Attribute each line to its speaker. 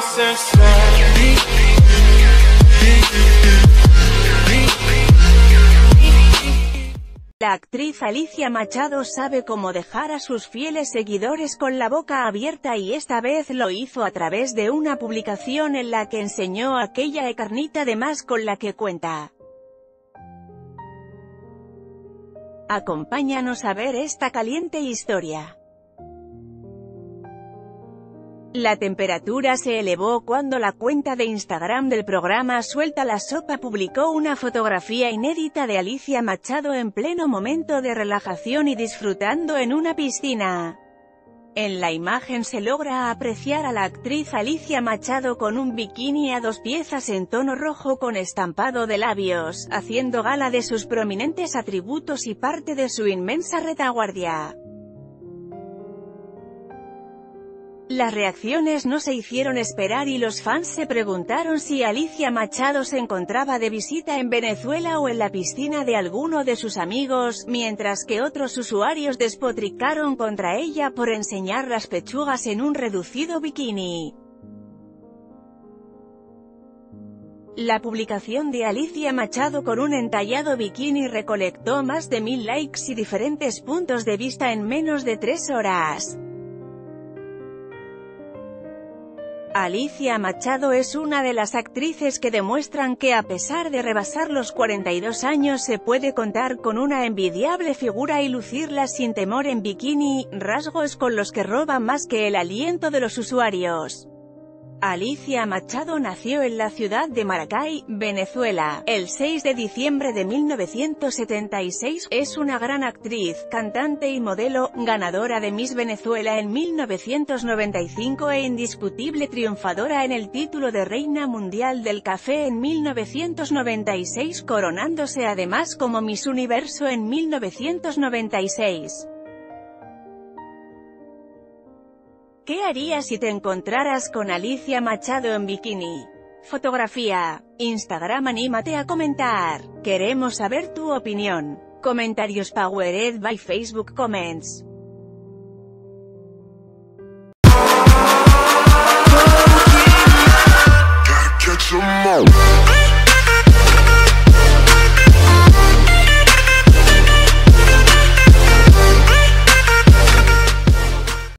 Speaker 1: La actriz Alicia Machado sabe cómo dejar a sus fieles seguidores con la boca abierta y esta vez lo hizo a través de una publicación en la que enseñó aquella carnita de más con la que cuenta. Acompáñanos a ver esta caliente historia. La temperatura se elevó cuando la cuenta de Instagram del programa Suelta la Sopa publicó una fotografía inédita de Alicia Machado en pleno momento de relajación y disfrutando en una piscina. En la imagen se logra apreciar a la actriz Alicia Machado con un bikini a 2 piezas en tono rojo con estampado de labios, haciendo gala de sus prominentes atributos y parte de su inmensa retaguardia. Las reacciones no se hicieron esperar y los fans se preguntaron si Alicia Machado se encontraba de visita en Venezuela o en la piscina de alguno de sus amigos, mientras que otros usuarios despotricaron contra ella por enseñar las pechugas en un reducido bikini. La publicación de Alicia Machado con un entallado bikini recolectó más de 1000 likes y diferentes puntos de vista en menos de 3 horas. Alicia Machado es una de las actrices que demuestran que a pesar de rebasar los 42 años se puede contar con una envidiable figura y lucirla sin temor en bikini, rasgos con los que roba más que el aliento de los usuarios. Alicia Machado nació en la ciudad de Maracay, Venezuela, el 6 de diciembre de 1976, es una gran actriz, cantante y modelo, ganadora de Miss Venezuela en 1995 e indiscutible triunfadora en el título de Reina Mundial del Café en 1996, coronándose además como Miss Universo en 1996. ¿Qué harías si te encontraras con Alicia Machado en bikini? Fotografía. Instagram, anímate a comentar. Queremos saber tu opinión. Comentarios powered by Facebook Comments.